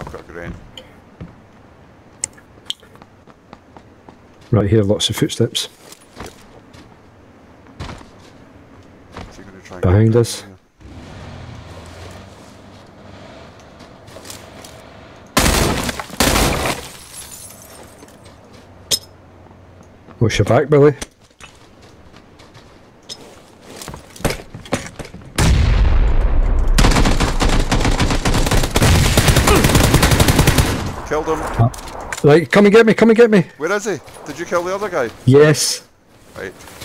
got a grenade. Right here, lots of footsteps. Is he gonna try and Behind get us. down here? Watch your back, Billy. Killed him. Right, come and get me, come and get me. Where is he? Did you kill the other guy? Yes. Right.